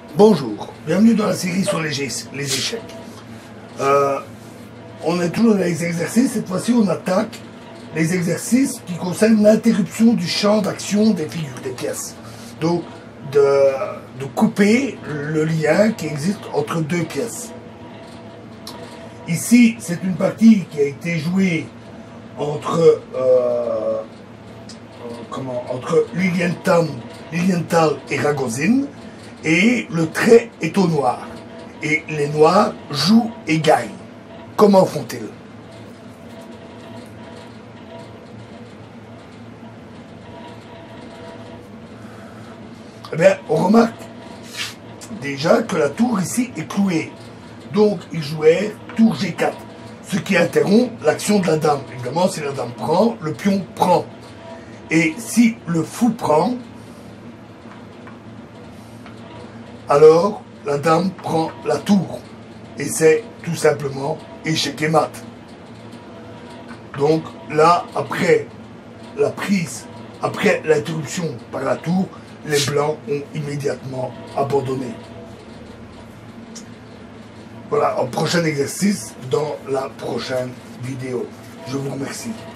Bonjour, bienvenue dans la série sur les échecs. On est toujours dans les exercices, cette fois-ci on attaque les exercices qui concernent l'interruption du champ d'action des figures, des pièces. Donc de couper le lien qui existe entre deux pièces. Ici c'est une partie qui a été jouée entre Lilienthal et Ragozin, et le trait est au noir. Et les noirs jouent et gagnent. Comment font-ils? Eh bien, on remarque déjà que la tour ici est clouée. Donc, ils jouaient tour G4, ce qui interrompt l'action de la dame. Évidemment, si la dame prend, le pion prend. Et si le fou prend, alors la dame prend la tour. Et c'est tout simplement échec et mat. Donc là, après la prise, après l'interruption par la tour, les blancs ont immédiatement abandonné. Voilà, un prochain exercice dans la prochaine vidéo. Je vous remercie.